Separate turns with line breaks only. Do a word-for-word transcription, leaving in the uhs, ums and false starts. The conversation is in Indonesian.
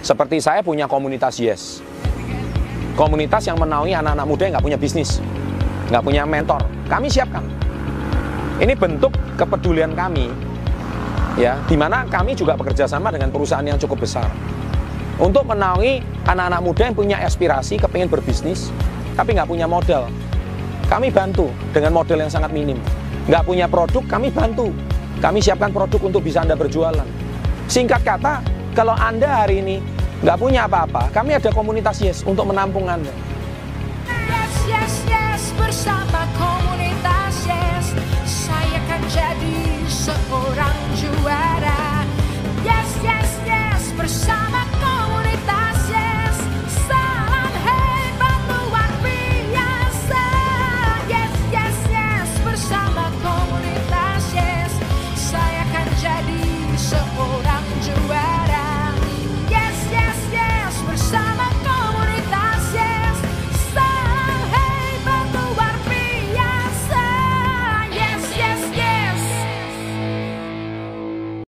Seperti saya punya komunitas Yes. Komunitas yang menaungi anak-anak muda yang nggak punya bisnis, nggak punya mentor. Kami siapkan. Ini bentuk kepedulian kami, ya, di mana kami juga bekerja sama dengan perusahaan yang cukup besar untuk menaungi anak-anak muda yang punya aspirasi, kepingin berbisnis, tapi nggak punya modal. Kami bantu dengan modal yang sangat minim. Nggak punya produk, kami bantu. Kami siapkan produk untuk bisa Anda berjualan. Singkat kata, kalau Anda hari ini nggak punya apa-apa, kami ada komunitas Yes untuk menampung Anda.
Yes, yes, yes, bersama komunitas Yes, saya akan jadi seorang juara. Yes, yes, yes, bersama